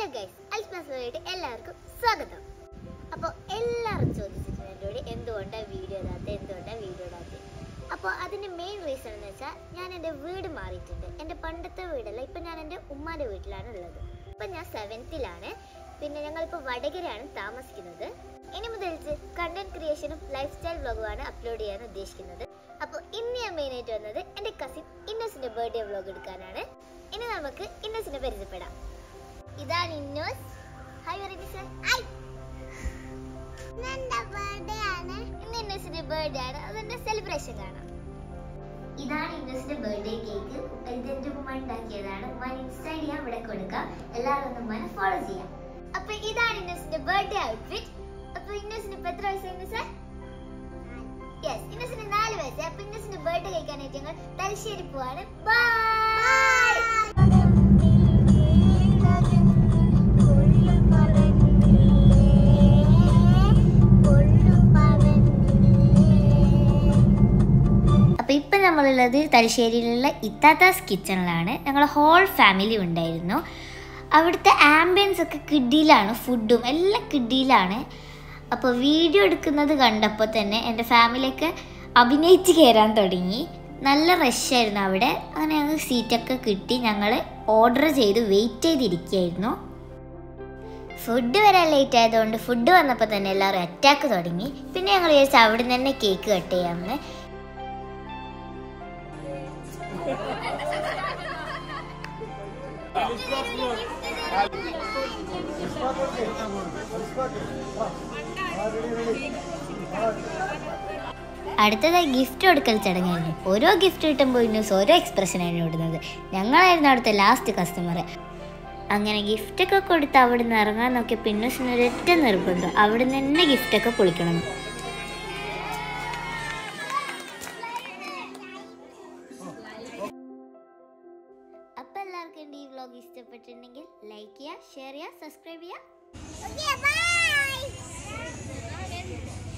Hello guys, അൽസ്മാസിലോട്ട് എല്ലാവർക്കും സ്വാഗതം. അപ്പോൾ എല്ലാവരും ചോദിച്ചിട്ടുണ്ട് എന്നോട് എന്തുകൊണ്ടാണ് വീഡിയോ ഇടാത്തത്. അപ്പോൾ അതിൻ്റെ മെയിൻ റീസൺ എന്ന് വെച്ചാൽ ഞാൻ എൻ്റെ വീട് മാറിയിട്ടുണ്ട്. എൻ്റെ പണ്ടത്തെ വീടല്ല, ഇപ്പം ഞാൻ എൻ്റെ ഉമ്മാൻ്റെ വീട്ടിലാണ് ഉള്ളത്. ഇപ്പം ഞാൻ 7th-ലാണ്. പിന്നെ ഞങ്ങളിപ്പോൾ വടകരയാണ് താമസിക്കുന്നത്. ഇനി മുതൽ കണ്ടന്റ് ക്രിയേഷനും ലൈഫ് സ്റ്റൈൽ വ്ളോഗുമാണ് അപ്ലോഡ് ചെയ്യാൻ ഉദ്ദേശിക്കുന്നത്. അപ്പോൾ ഇന്ന് ഞാൻ മെയിനായിട്ട് വന്നത് എൻ്റെ കസിൻ ഇന്നോസിൻ്റെ ബർത്ത്ഡേ വ്ളോഗ് എടുക്കാനാണ്. ഇനി നമുക്ക് ഇന്നോസിനെ പരിചയപ്പെടാം. ഇതാണ് ഇന്നോസ്. ഹായ് പറയുന്നത്. ഹായ്, ഇന്നെൻ്റെ ബർത്ത്ഡേ ആണ്. ഇന്ന് ഇന്നോസിൻ്റെ ബർത്ത്ഡേ ആണ്. അതിൻ്റെ സെലിബ്രേഷൻ കാണാം. ഇതാണ് ഇന്നോസിൻ്റെ ബർത്ത്ഡേ കേക്ക്. ഇതെൻ്റെ ഉമ്മ ഉണ്ടാക്കിയതാണ്. ഉമ്മ ഇൻസ്റ്റയിൽ ഞാൻ ഇവിടെ കൊടുക്കാം. എല്ലാവരും ഉമ്മനെ ഫോളോ ചെയ്യാം. അപ്പോൾ ഇതാണ് ഇന്നോസിൻ്റെ ബർത്ത്ഡേ ഔട്ട്ഫിറ്റ്. അപ്പോൾ ഇന്നോസിന് ഇപ്പോൾ എത്ര വയസ്സായിരുന്നു സാർ? യെസ്, ഇന്നോസിന് 4 വയസ്സ്. അപ്പോൾ ഇന്നോസിൻ്റെ ബർത്ത്ഡേ കഴിക്കാനായിട്ട് ഞങ്ങൾ തലശ്ശേരി പോവാണ്. ബൈ. അപ്പോൾ ഇപ്പം നമ്മളുള്ളത് തലശ്ശേരിയിലുള്ള ഇത്താത്താസ് കിച്ചണിലാണ്. ഞങ്ങൾ ഹോൾ ഫാമിലി ഉണ്ടായിരുന്നു. അവിടുത്തെ ആംബിയൻസ് ഒക്കെ കിഡിയിലാണ്, ഫുഡും എല്ലാം കിഡിയിലാണ്. അപ്പോൾ വീഡിയോ എടുക്കുന്നത് കണ്ടപ്പോൾ തന്നെ എൻ്റെ ഫാമിലിയൊക്കെ അഭിനയിച്ച് കയറാൻ തുടങ്ങി. നല്ല റഷായിരുന്നു അവിടെ. അങ്ങനെ ഞങ്ങൾ സീറ്റൊക്കെ കിട്ടി. ഞങ്ങൾ ഓർഡർ ചെയ്ത് വെയിറ്റ് ചെയ്തിരിക്കുകയായിരുന്നു. ഫുഡ് വരാൻ ലേറ്റ് ആയതുകൊണ്ട് ഫുഡ് വന്നപ്പോൾ തന്നെ എല്ലാവരും അറ്റാക്ക് തുടങ്ങി. പിന്നെ ഞങ്ങൾ വിചാരിച്ചു അവിടെ നിന്ന് തന്നെ കേക്ക് കട്ട് ചെയ്യാമെന്ന്. അടുത്തതായി ഗിഫ്റ്റ് കൊടുക്കൽ ചടങ്ങായിരുന്നു. ഓരോ ഗിഫ്റ്റ് കിട്ടുമ്പോൾ ഇന്നോസ് ഓരോ എക്സ്പ്രഷനായിരുന്നു ഇടുന്നത്. ഞങ്ങളായിരുന്നു അവിടുത്തെ ലാസ്റ്റ് കസ്റ്റമർ. അങ്ങനെ ഗിഫ്റ്റൊക്കെ കൊടുത്ത് അവിടെ നിന്ന് ഇറങ്ങാൻ നോക്കിയപ്പോൾ ഇന്നോസിന് ഒരൊറ്റ നിർബന്ധം, അവിടെ നിന്ന് തന്നെ ഗിഫ്റ്റൊക്കെ പൊളിക്കണം. അപ്പം എല്ലാവർക്കും എൻ്റെ ഈ വ്ളോഗ് ഇഷ്ടപ്പെട്ടിട്ടുണ്ടെങ്കിൽ ലൈക്ക് ചെയ്യുക, ഷെയർ ചെയ്യുക, സബ്സ്ക്രൈബ് ചെയ്യുക.